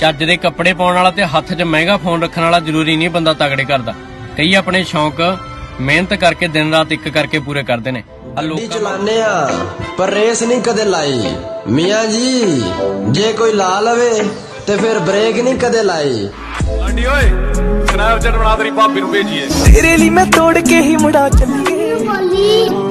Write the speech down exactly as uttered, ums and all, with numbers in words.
ਚੱਜ ਦੇ ਕੱਪੜੇ ਪਾਉਣ ਵਾਲਾ ਤੇ ਹੱਥ 'ਚ ਮਹਿੰਗਾ ਫੋਨ ਰੱਖਣ ਵਾਲਾ ਜ਼ਰੂਰੀ ਨਹੀਂ ਬੰਦਾ ਤਗੜੇ ਕਰਦਾ। ਕਈ ਆਪਣੇ ਸ਼ੌਂਕ ਮਿਹਨਤ ਕਰਕੇ ਦਿਨ ਰਾਤ ਇੱਕ ਕਰਕੇ ਪੂਰੇ ਕਰਦੇ ਨੇ। ਗੱਡੀ ਚਲਾਨੇ ਆ ਪਰ ਰੇਸ ਨਹੀਂ ਕਦੇ ਲਾਈ ਮੀਆਂ ਜੀ, ਜੇ ਕੋਈ ਲਾ ਲਵੇ ਤੇ ਫਿਰ ਬ੍ਰੇਕ ਨਹੀਂ ਕਦੇ ਲਾਈ। ਲਾਡੀ ਓਏ ਸਨੈਪਚੈਟ ਬਣਾ ਤੇਰੀ ਭਾਬੀ ਨੂੰ ਭੇਜੀਏ, ਤੇਰੇ ਲਈ ਮੈਂ ਤੋੜ ਕੇ ਹੀ ਮੁੜਾ ਚੱਲੀ।